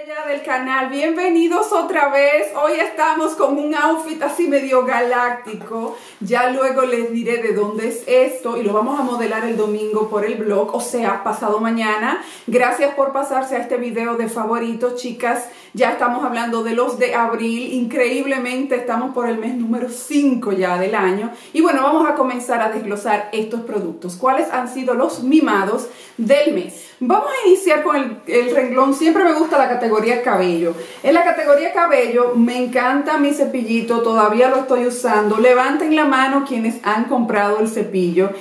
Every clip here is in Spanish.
Ya del canal, bienvenidos otra vez. Hoy estamos con un outfit así medio galáctico. Ya luego les diré de dónde es esto y lo vamos a modelar el domingo por el blog, o sea, pasado mañana. Gracias por pasarse a este video de favoritos, chicas. Ya estamos hablando de los de abril. Increíblemente estamos por el mes número 5 ya del año. Y bueno, vamos a comenzar a desglosar estos productos. ¿Cuáles han sido los mimados del mes? Vamos a iniciar con el renglón. Siempre me gusta la categoría cabello. En la categoría cabello me encanta mi cepillito, todavía lo estoy usando. Levanten la mano quienes han comprado el cepillo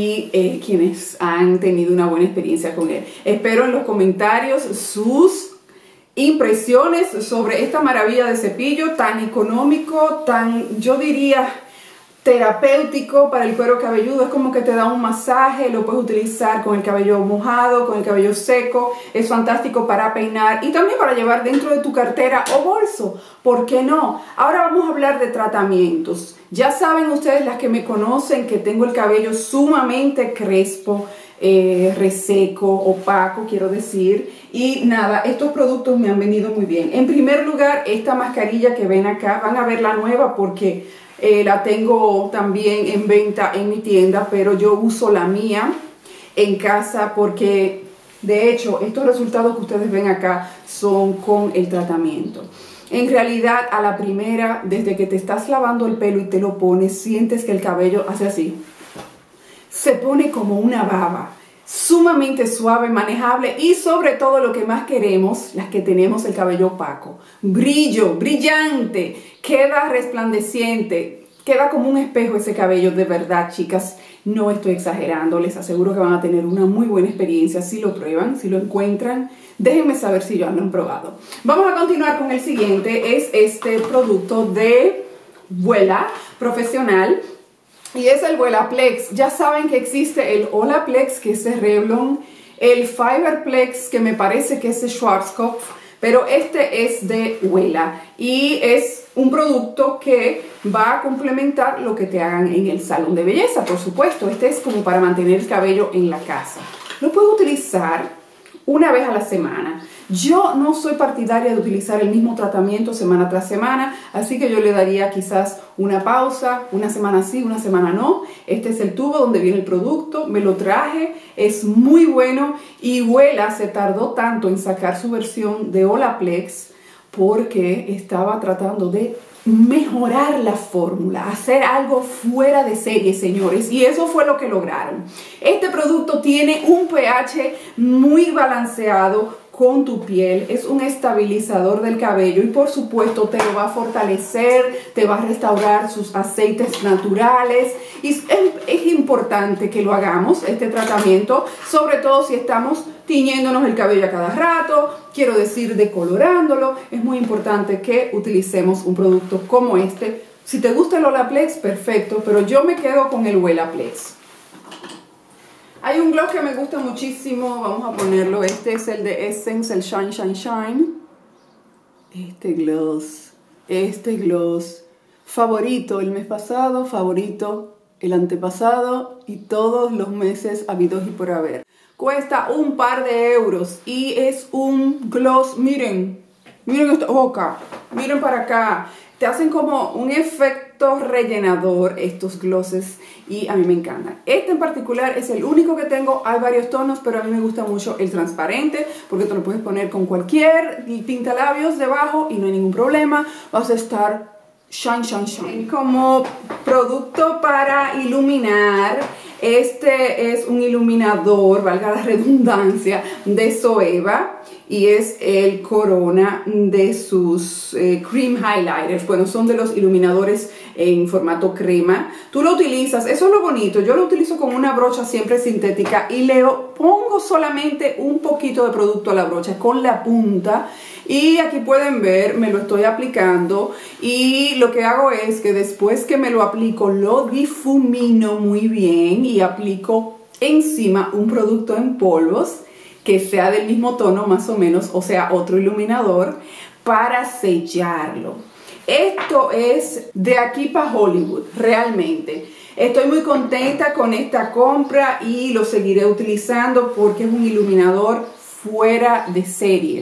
y quienes han tenido una buena experiencia con él. Espero en los comentarios sus impresiones sobre esta maravilla de cepillo tan económico, tan, yo diría, terapéutico para el cuero cabelludo. Es como que te da un masaje, lo puedes utilizar con el cabello mojado, con el cabello seco. Es fantástico para peinar y también para llevar dentro de tu cartera o bolso. ¿Por qué no? Ahora vamos a hablar de tratamientos. Ya saben ustedes, las que me conocen, que tengo el cabello sumamente crespo, reseco, opaco, quiero decir. Y nada, estos productos me han venido muy bien. En primer lugar, esta mascarilla que ven acá, van a ver la nueva porque la tengo también en venta en mi tienda, pero yo uso la mía en casa porque de hecho estos resultados que ustedes ven acá son con el tratamiento. En realidad, a la primera, desde que te estás lavando el pelo y te lo pones, sientes que el cabello hace así, se pone como una baba, sumamente suave, manejable y sobre todo lo que más queremos, las que tenemos el cabello opaco, brillo, brillante, queda resplandeciente, queda como un espejo ese cabello. De verdad, chicas, no estoy exagerando, les aseguro que van a tener una muy buena experiencia si lo prueban, si lo encuentran. Déjenme saber si ya lo han probado. Vamos a continuar con el siguiente, es este producto de Wella Profesional. Y es el Wellaplex. Ya saben que existe el Olaplex, que es de Revlon, el Fiberplex, que me parece que es de Schwarzkopf, pero este es de Wella y es un producto que va a complementar lo que te hagan en el salón de belleza, por supuesto. Este es como para mantener el cabello en la casa. Lo puedo utilizar una vez a la semana. Yo no soy partidaria de utilizar el mismo tratamiento semana tras semana, así que yo le daría quizás una pausa, una semana sí, una semana no. Este es el tubo donde viene el producto, me lo traje, es muy bueno y Wella se tardó tanto en sacar su versión de Olaplex porque estaba tratando de mejorar la fórmula, hacer algo fuera de serie, señores, y eso fue lo que lograron. Este producto tiene un pH muy balanceado con tu piel, es un estabilizador del cabello y por supuesto te lo va a fortalecer, te va a restaurar sus aceites naturales y es importante que lo hagamos, este tratamiento, sobre todo si estamos tiñéndonos el cabello a cada rato, quiero decir decolorándolo. Es muy importante que utilicemos un producto como este. Si te gusta el Olaplex, perfecto, pero yo me quedo con el Wellaplex. Hay un gloss que me gusta muchísimo, vamos a ponerlo, este es el de Essence, el Shine Shine Shine. Este gloss, favorito el mes pasado, favorito el antepasado y todos los meses habidos y por haber. Cuesta un par de euros y es un gloss, miren esta boca, miren para acá. Te hacen como un efecto rellenador estos glosses y a mí me encantan. Este en particular es el único que tengo, hay varios tonos, pero a mí me gusta mucho el transparente porque te lo puedes poner con cualquier pintalabios debajo y no hay ningún problema. Vas a estar shine, shine, shine. Como producto para iluminar, este es un iluminador, valga la redundancia, de Zoeva y es el Corona de sus Cream Highlighters. Bueno, son de los iluminadores en formato crema. Tú lo utilizas, eso es lo bonito, yo lo utilizo con una brocha siempre sintética y le pongo solamente un poquito de producto a la brocha con la punta. Y aquí pueden ver, me lo estoy aplicando y lo que hago es que después que me lo aplico lo difumino muy bien y aplico encima un producto en polvos que sea del mismo tono más o menos, o sea, otro iluminador para sellarlo. Esto es de aquí para Hollywood, realmente. Estoy muy contenta con esta compra y lo seguiré utilizando porque es un iluminador fuera de serie.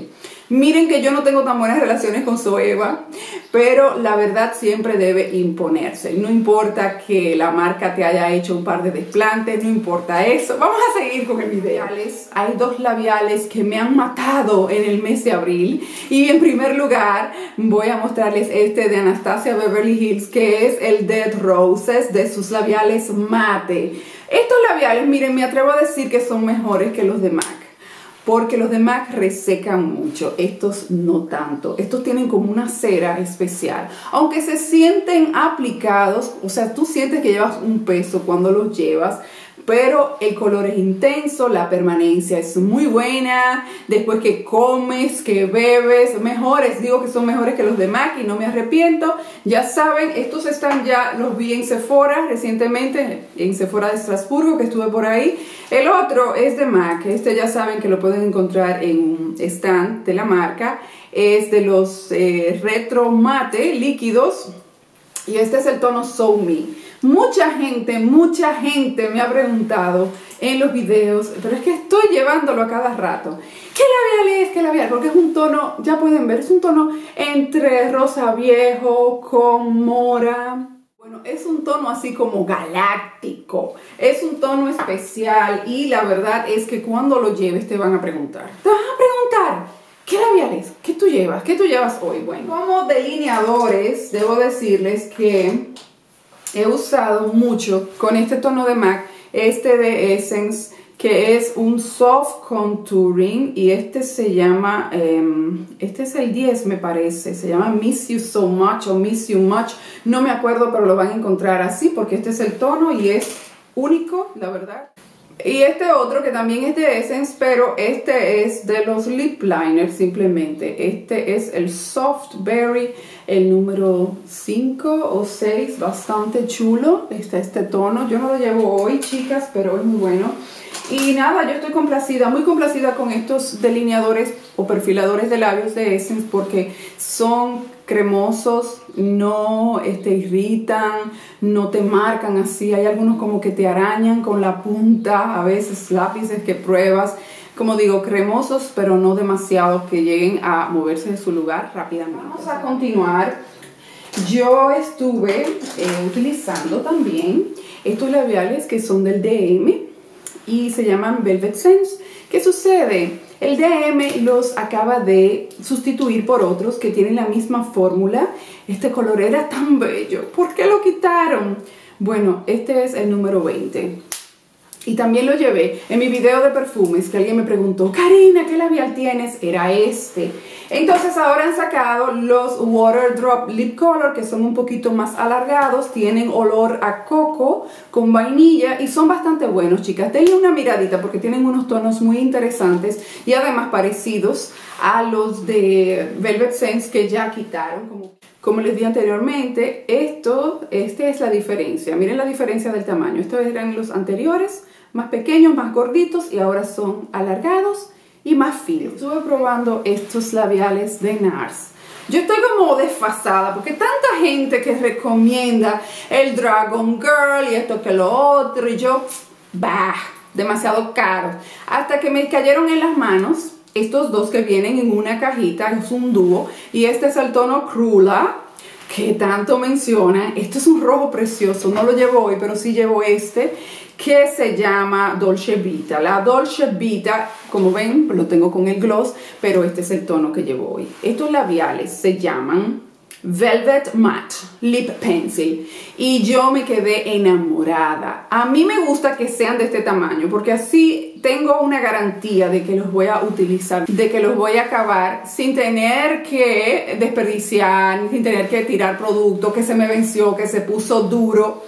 Miren que yo no tengo tan buenas relaciones con Zoeva, pero la verdad siempre debe imponerse. No importa que la marca te haya hecho un par de desplantes, no importa eso. Vamos a seguir con el video. Hay dos labiales que me han matado en el mes de abril. Y en primer lugar voy a mostrarles este de Anastasia Beverly Hills, que es el Dead Roses de sus labiales mate. Estos labiales, miren, me atrevo a decir que son mejores que los de MAC. Porque los de MAC resecan mucho, estos no tanto. Estos tienen como una cera especial. Aunque se sienten aplicados, o sea, tú sientes que llevas un peso cuando los llevas, pero el color es intenso, la permanencia es muy buena. Después que comes, que bebes, mejores. Digo que son mejores que los de MAC y no me arrepiento. Ya saben, estos están ya, los vi en Sephora recientemente, en Sephora de Estrasburgo, que estuve por ahí. El otro es de MAC, este ya saben que lo pueden encontrar en un stand de la marca. Es de los retro mate líquidos y este es el tono So Me. Mucha gente me ha preguntado en los videos, pero es que estoy llevándolo a cada rato. ¿Qué labial es? ¿Qué labial? Porque es un tono, ya pueden ver, es un tono entre rosa viejo con mora. Bueno, es un tono así como galáctico, es un tono especial y la verdad es que cuando lo lleves te van a preguntar. Te van a preguntar, ¿qué labial es? ¿Qué tú llevas? ¿Qué tú llevas hoy? Bueno, como delineadores, debo decirles que he usado mucho con este tono de MAC, este de Essence, que es un soft contouring y este se llama, este es el 10 me parece, se llama Miss You So Much o Miss You Much, no me acuerdo, pero lo van a encontrar así porque este es el tono y es único, la verdad. Y este otro que también es de Essence, pero este es de los lip liners simplemente. Este es el Soft Berry, el número 5 o 6, bastante chulo. Está este tono, yo no lo llevo hoy, chicas, pero es muy bueno. Y nada, yo estoy complacida, muy complacida con estos delineadores o perfiladores de labios de Essence porque son cremosos, no te irritan, no te marcan así. Hay algunos como que te arañan con la punta, a veces lápices que pruebas. Como digo, cremosos, pero no demasiado que lleguen a moverse de su lugar rápidamente. Vamos a continuar. Yo estuve utilizando también estos labiales que son del DM y se llaman Velvet Sense. ¿Qué sucede? El DM los acaba de sustituir por otros que tienen la misma fórmula. Este color era tan bello. ¿Por qué lo quitaron? Bueno, este es el número 20. Y también lo llevé en mi video de perfumes, que alguien me preguntó, Karina, ¿qué labial tienes? Era este. Entonces ahora han sacado los Water Drop Lip Color, que son un poquito más alargados, tienen olor a coco con vainilla y son bastante buenos, chicas. Denle una miradita porque tienen unos tonos muy interesantes y además parecidos a los de Velvet Sense que ya quitaron. Como les di anteriormente, este es la diferencia. Miren la diferencia del tamaño. Estos eran los anteriores, más pequeños, más gorditos y ahora son alargados y más finos. Estuve probando estos labiales de NARS. Yo estoy como desfasada porque tanta gente que recomienda el Dragon Girl y esto que lo otro y yo, bah, demasiado caro. Hasta que me cayeron en las manos estos dos que vienen en una cajita, es un dúo y este es el tono Cruella que tanto mencionan. Este es un rojo precioso, no lo llevo hoy, pero sí llevo este que se llama Dolce Vita. La Dolce Vita, como ven, lo tengo con el gloss, pero este es el tono que llevo hoy. Estos labiales se llaman Velvet Matte Lip Pencil y yo me quedé enamorada. A mí me gusta que sean de este tamaño porque así tengo una garantía de que los voy a utilizar, de que los voy a acabar sin tener que desperdiciar, sin tener que tirar producto que se me venció, que se puso duro,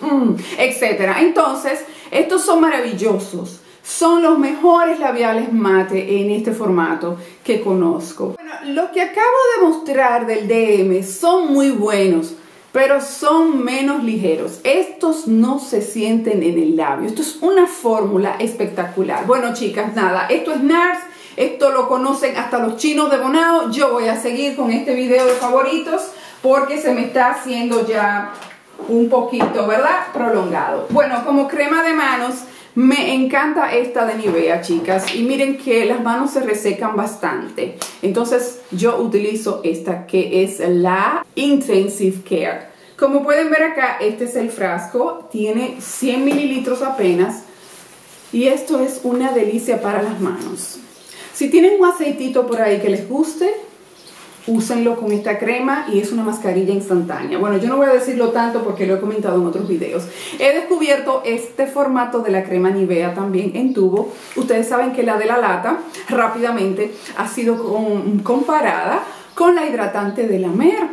etc. Entonces, estos son maravillosos. Son los mejores labiales mate en este formato que conozco. Bueno, los que acabo de mostrar del DM son muy buenos, pero son menos ligeros. Estos no se sienten en el labio. Esto es una fórmula espectacular. Bueno, chicas, nada, esto es NARS. Esto lo conocen hasta los chinos de Bonao. Yo voy a seguir con este video de favoritos porque se me está haciendo ya un poquito, ¿verdad? Prolongado. Bueno, como crema de manos, Me encanta esta de Nivea, chicas, y miren que las manos se resecan bastante. Entonces yo utilizo esta que es la Intensive Care. Como pueden ver acá, este es el frasco, tiene 100 mililitros apenas y esto es una delicia para las manos. Si tienen un aceitito por ahí que les guste, úsenlo con esta crema y es una mascarilla instantánea. Bueno, yo no voy a decirlo tanto porque lo he comentado en otros videos. He descubierto este formato de la crema Nivea también en tubo. Ustedes saben que la de la lata rápidamente ha sido comparada con la hidratante de la Mer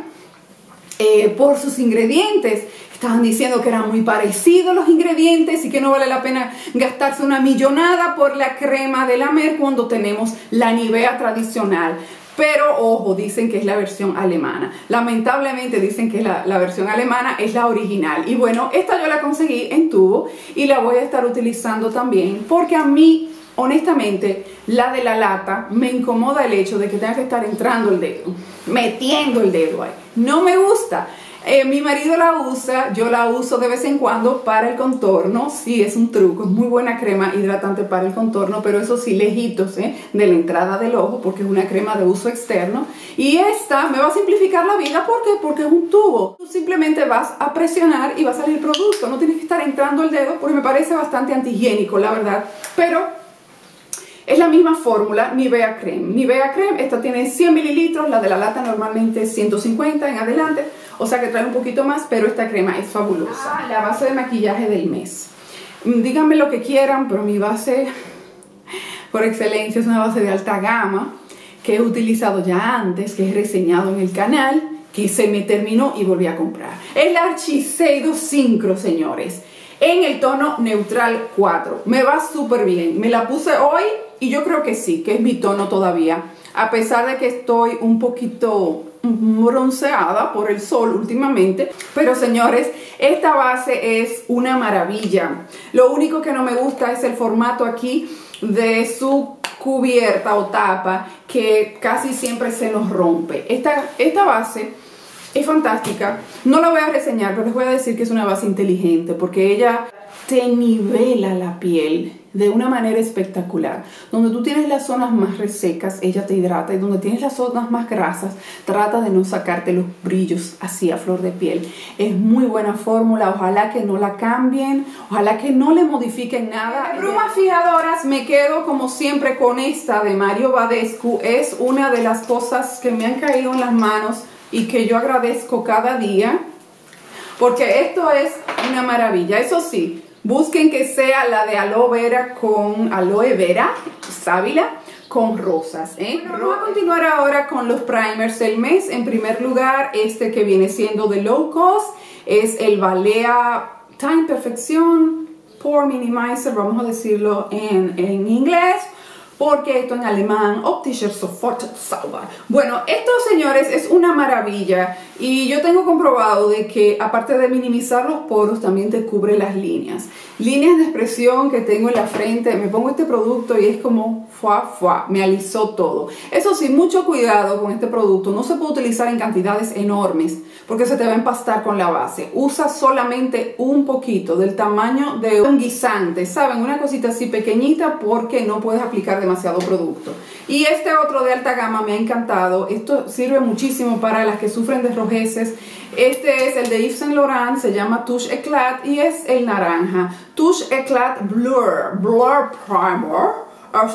por sus ingredientes. Estaban diciendo que eran muy parecidos los ingredientes y que no vale la pena gastarse una millonada por la crema de la Mer cuando tenemos la Nivea tradicional. Pero ojo, dicen que es la versión alemana. Lamentablemente dicen que la versión alemana es la original. Y bueno, esta yo la conseguí en tubo y la voy a estar utilizando también porque a mí, honestamente, la de la lata me incomoda el hecho de que tenga que estar entrando el dedo, metiendo el dedo ahí. No me gusta. Mi marido la usa, yo la uso de vez en cuando para el contorno. Sí, es un truco, es muy buena crema hidratante para el contorno, pero eso sí, lejitos de la entrada del ojo, porque es una crema de uso externo. Y esta me va a simplificar la vida, ¿por qué? Porque es un tubo. Tú simplemente vas a presionar y va a salir el producto, no tienes que estar entrando el dedo, porque me parece bastante antihigiénico, la verdad. Pero es la misma fórmula, Nivea Creme. Nivea Creme, esta tiene 100 mililitros, la de la lata normalmente 150 en adelante, o sea que trae un poquito más, pero esta crema es fabulosa. La base de maquillaje del mes. Díganme lo que quieran, pero mi base por excelencia es una base de alta gama que he utilizado ya antes, que he reseñado en el canal, que se me terminó y volví a comprar. Es la Shiseido Synchro, señores, en el tono neutral 4. Me va súper bien. Me la puse hoy y yo creo que sí, que es mi tono todavía. A pesar de que estoy un poquito bronceada por el sol últimamente. Pero señores, esta base es una maravilla. Lo único que no me gusta es el formato aquí de su cubierta o tapa, que casi siempre se nos rompe. Esta base es fantástica. No la voy a reseñar, pero les voy a decir que es una base inteligente porque ella te nivela la piel de una manera espectacular. Donde tú tienes las zonas más resecas, ella te hidrata, y donde tienes las zonas más grasas, trata de no sacarte los brillos así a flor de piel. Es muy buena fórmula, ojalá que no la cambien, ojalá que no le modifiquen nada. De brumas fijadoras me quedo como siempre con esta de Mario Badescu. Es una de las cosas que me han caído en las manos y que yo agradezco cada día, porque esto es una maravilla. Eso sí, busquen que sea la de aloe vera, sábila, con rosas. Bueno, vamos a continuar ahora con los primers del mes. En primer lugar, este que viene siendo de low cost es el Balea Time Perfection Pore Minimizer, vamos a decirlo en inglés, porque esto en alemán, Optischer Sofort Zauber. Bueno, esto, señores, es una maravilla y yo tengo comprobado de que aparte de minimizar los poros, también te cubre las líneas de expresión que tengo en la frente. Me pongo este producto y es como me alisó todo. Eso sí, mucho cuidado con este producto. No se puede utilizar en cantidades enormes porque se te va a empastar con la base. Usa solamente un poquito del tamaño de un guisante, ¿saben? Una cosita así pequeñita, porque no puedes aplicar demasiado producto. Y este otro de alta gama me ha encantado. Esto sirve muchísimo para las que sufren de rojeces. Este es el de Yves Saint Laurent, se llama Touche Eclat y es el naranja. Touche Eclat Blur Primer.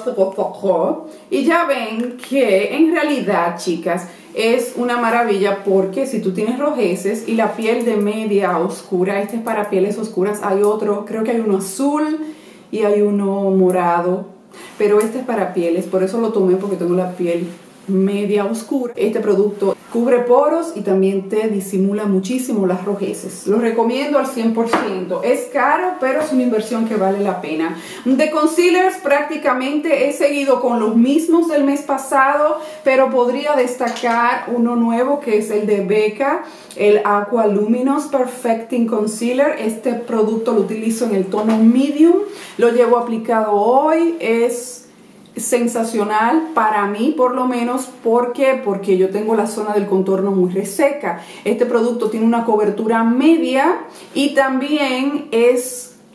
Y ya ven que en realidad, chicas, es una maravilla, porque si tú tienes rojeces y la piel de media oscura, este es para pieles oscuras, hay otro, creo que hay uno azul y hay uno morado, pero este es para pieles, por eso lo tomé, porque tengo la piel media oscura. Este producto cubre poros y también te disimula muchísimo las rojeces. Lo recomiendo al 100%. Es caro, pero es una inversión que vale la pena. De concealers prácticamente he seguido con los mismos del mes pasado, pero podría destacar uno nuevo, que es el de Becca, el Aqua Luminous Perfecting Concealer. Este producto lo utilizo en el tono medium, lo llevo aplicado hoy. Es sensacional para mí, por lo menos. ¿Por qué? Porque yo tengo la zona del contorno muy reseca. Este producto tiene una cobertura media y también es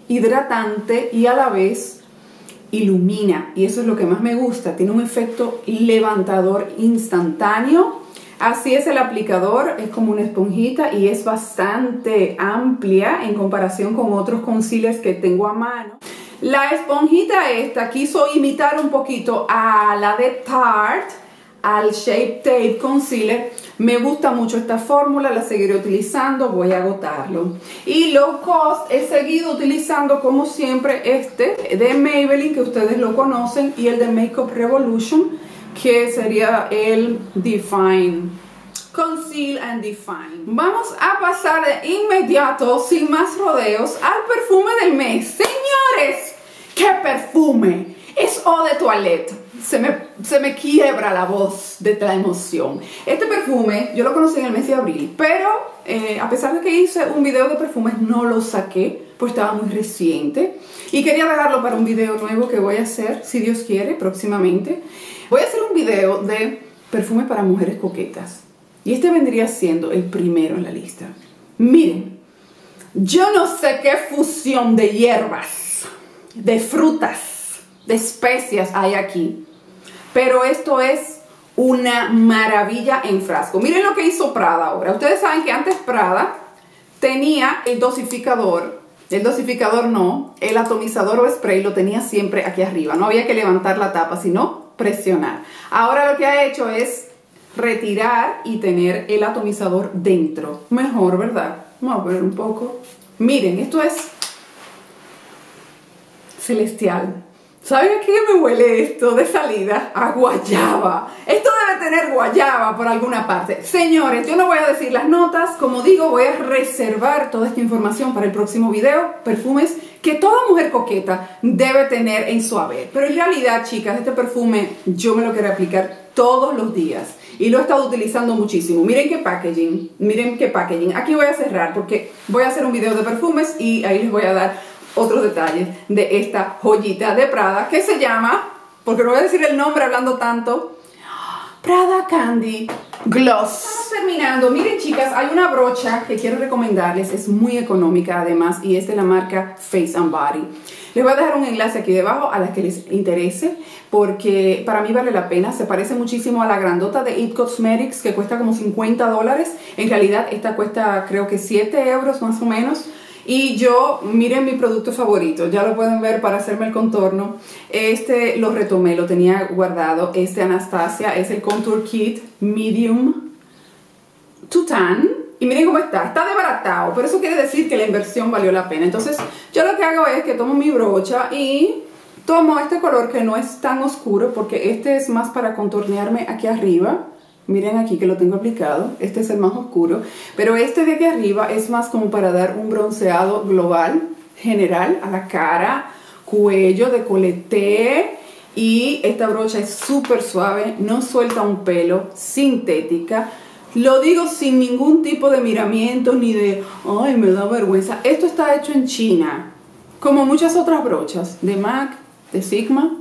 hidratante y a la vez ilumina, y eso es lo que más me gusta. Tiene un efecto levantador instantáneo. Así es el aplicador, es como una esponjita y es bastante amplia en comparación con otros concealers que tengo a mano. La esponjita esta quiso imitar un poquito a la de Tarte, al Shape Tape Concealer. Me gusta mucho esta fórmula, la seguiré utilizando, voy a agotarlo. Y low cost he seguido utilizando como siempre este de Maybelline, que ustedes lo conocen, y el de Makeup Revolution, que sería el Define. Conceal and Define. Vamos a pasar de inmediato, sin más rodeos, al perfume del mes. Señores, ¿qué perfume? Es Eau de Toilette. Se me quiebra la voz de la emoción. Este perfume yo lo conocí en el mes de abril, pero a pesar de que hice un video de perfumes, no lo saqué, pues estaba muy reciente. Y quería dejarlo para un video nuevo que voy a hacer, si Dios quiere, próximamente. Voy a hacer un video de perfumes para mujeres coquetas. Y este vendría siendo el primero en la lista. Miren, yo no sé qué fusión de hierbas, de frutas, de especias hay aquí, pero esto es una maravilla en frasco. Miren lo que hizo Prada ahora. Ustedes saben que antes Prada tenía el dosificador. El dosificador no, el atomizador o spray lo tenía siempre aquí arriba. No había que levantar la tapa, sino presionar. Ahora lo que ha hecho es retirar y tener el atomizador dentro. Mejor, ¿verdad? Vamos a ver un poco. Miren, esto es celestial. ¿Saben a qué me huele esto de salida? A guayaba. Esto debe tener guayaba por alguna parte. Señores, yo no voy a decir las notas. Como digo, voy a reservar toda esta información para el próximo video. Perfumes que toda mujer coqueta debe tener en su haber. Pero en realidad, chicas, este perfume yo me lo quiero aplicar todos los días. Y lo he estado utilizando muchísimo. Miren qué packaging. Miren qué packaging. Aquí voy a cerrar porque voy a hacer un video de perfumes y ahí les voy a dar otros detalles de esta joyita de Prada que se llama, porque no voy a decir el nombre hablando tanto, Prada Candy Gloss. Estamos terminando. Miren, chicas, hay una brocha que quiero recomendarles, es muy económica además y es de la marca Face and Body. Les voy a dejar un enlace aquí debajo a las que les interese, porque para mí vale la pena. Se parece muchísimo a la grandota de It Cosmetics, que cuesta como $50. En realidad esta cuesta creo que 7 euros más o menos. Y yo, miren mi producto favorito, ya lo pueden ver para hacerme el contorno. Este lo retomé, lo tenía guardado. Este Anastasia es el Contour Kit Medium to Tan. Y miren cómo está desbaratado, pero eso quiere decir que la inversión valió la pena. Entonces yo lo que hago es que tomo mi brocha y tomo este color que no es tan oscuro, porque este es más para contornearme aquí arriba. Miren aquí que lo tengo aplicado, este es el más oscuro, pero este de aquí arriba es más como para dar un bronceado global, general, a la cara, cuello, decolleté. Y esta brocha es súper suave, no suelta un pelo, sintética. Lo digo sin ningún tipo de miramiento ni de, ay, me da vergüenza. Esto está hecho en China, como muchas otras brochas, de MAC, de Sigma.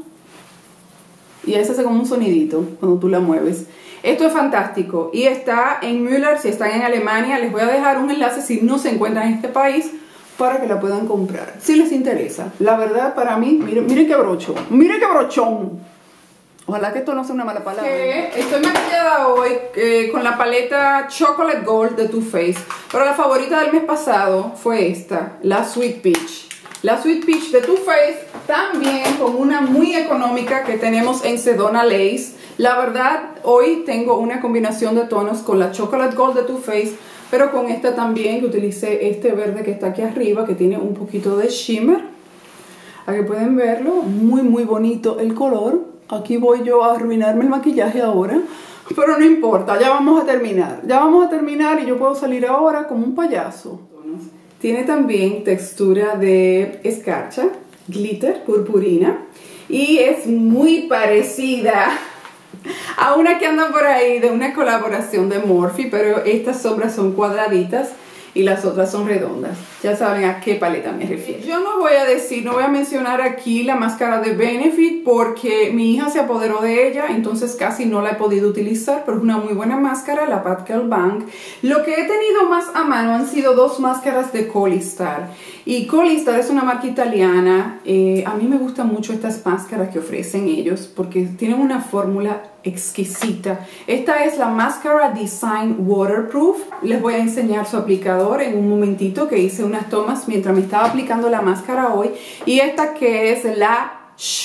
Y ese hace como un sonidito cuando tú la mueves. Esto es fantástico y está en Müller. Si están en Alemania, les voy a dejar un enlace si no se encuentran en este país para que la puedan comprar, si les interesa. La verdad, para mí, miren qué brocho, miren qué brochón. Ojalá que esto no sea una mala palabra. Estoy maquillada hoy con la paleta Chocolate Gold de Too Faced, pero la favorita del mes pasado fue esta, la Sweet Peach. La Sweet Peach de Too Faced, también con una muy económica que tenemos en Sedona Lace. La verdad, hoy tengo una combinación de tonos con la Chocolate Gold de Too Faced, pero con esta también, que utilicé este verde que está aquí arriba, que tiene un poquito de shimmer. Aquí pueden verlo, muy muy bonito el color. Aquí voy yo a arruinarme el maquillaje ahora, pero no importa, ya vamos a terminar. Ya vamos a terminar y yo puedo salir ahora como un payaso. Tiene también textura de escarcha, glitter, purpurina, y es muy parecida a una que anda por ahí de una colaboración de Morphe, pero estas sombras son cuadraditas y las otras son redondas. Ya saben a qué paleta me refiero. Yo no voy a mencionar aquí la máscara de Benefit porque mi hija se apoderó de ella, entonces casi no la he podido utilizar, pero es una muy buena máscara, la Pat-Girl Bank. Lo que he tenido más a mano han sido dos máscaras de Colistar. Y Colistar es una marca italiana. A mí me gustan mucho estas máscaras que ofrecen ellos porque tienen una fórmula exquisita. Esta es la Mascara Design Waterproof. Les voy a enseñar su aplicador en un momentito, que hice unas tomas mientras me estaba aplicando la máscara hoy. Y esta que es la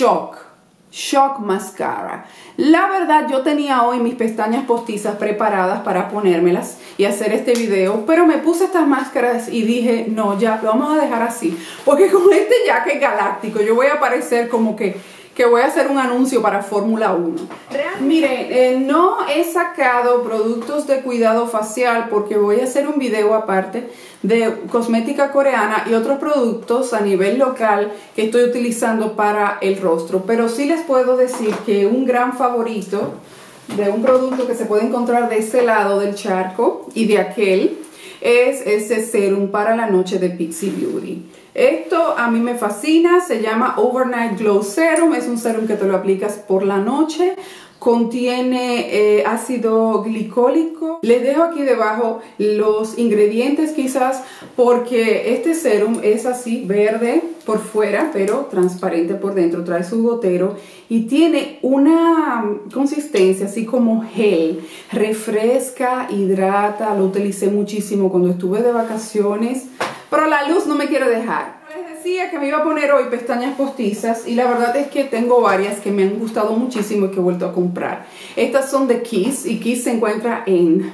Shock Mascara. La verdad, yo tenía hoy mis pestañas postizas preparadas para ponérmelas y hacer este video, pero me puse estas máscaras y dije, no, ya, lo vamos a dejar así, porque con este jacket galáctico yo voy a parecer como que voy a hacer un anuncio para Fórmula 1. Miren, no he sacado productos de cuidado facial porque voy a hacer un video aparte de cosmética coreana y otros productos a nivel local que estoy utilizando para el rostro. Pero sí les puedo decir que un gran favorito de un producto que se puede encontrar de este lado del charco y de aquel es ese serum para la noche de Pixi Beauty. Esto a mí me fascina, se llama Overnight Glow Serum, es un serum que te lo aplicas por la noche, contiene ácido glicólico. Les dejo aquí debajo los ingredientes quizás, porque este serum es así verde por fuera pero transparente por dentro, trae su gotero y tiene una consistencia así como gel, refresca, hidrata. Lo utilicé muchísimo cuando estuve de vacaciones, pero la luz no me quiere dejar. Les decía que me iba a poner hoy pestañas postizas y la verdad es que tengo varias que me han gustado muchísimo y que he vuelto a comprar. Estas son de Kiss y Kiss se encuentra en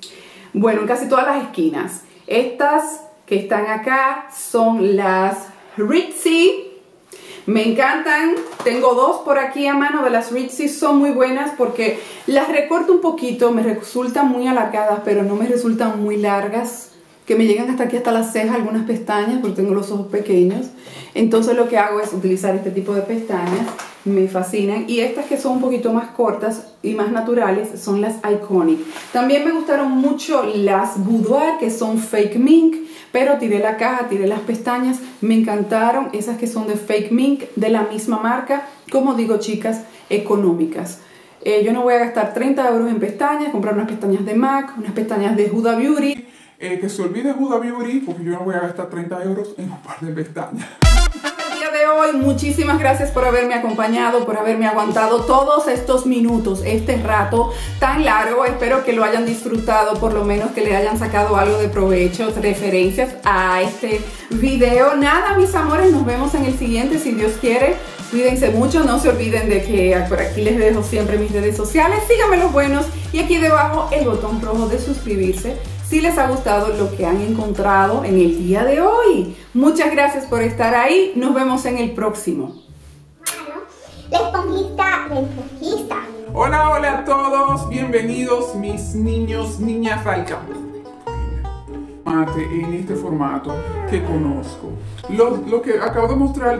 casi todas las esquinas. Estas que están acá son las Ritzy. Me encantan, tengo dos por aquí a mano de las Ritzy, son muy buenas porque las recorto un poquito, me resultan muy alargadas pero no me resultan muy largas, que me llegan hasta aquí, hasta las cejas, algunas pestañas, porque tengo los ojos pequeños. Entonces lo que hago es utilizar este tipo de pestañas, me fascinan. Y estas que son un poquito más cortas y más naturales son las Iconic. También me gustaron mucho las Boudoir, que son Fake Mink, pero tiré la caja, tiré las pestañas, me encantaron. Esas que son de Fake Mink, de la misma marca, como digo chicas, económicas. Yo no voy a gastar 30 euros en pestañas, comprar unas pestañas de MAC, unas pestañas de Huda Beauty. Que se olvide Huda Beauty porque yo no voy a gastar 30 euros en un par de pestañas. El día de hoy, muchísimas gracias por haberme acompañado, por haberme aguantado todos estos minutos, este rato tan largo. Espero que lo hayan disfrutado, por lo menos que le hayan sacado algo de provecho, referencias a este video. Nada, mis amores, nos vemos en el siguiente, si Dios quiere. Cuídense mucho, no se olviden de que por aquí les dejo siempre mis redes sociales. Síganme los buenos y aquí debajo el botón rojo de suscribirse si les ha gustado lo que han encontrado en el día de hoy. Muchas gracias por estar ahí. Nos vemos en el próximo. La esponjista. Hola, hola a todos. Bienvenidos mis niños, niñas al campo. En este formato que conozco. Lo que acabo de mostrar,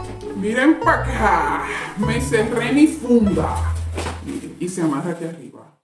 miren para acá. Me cerré mi funda. Y se amarra aquí arriba.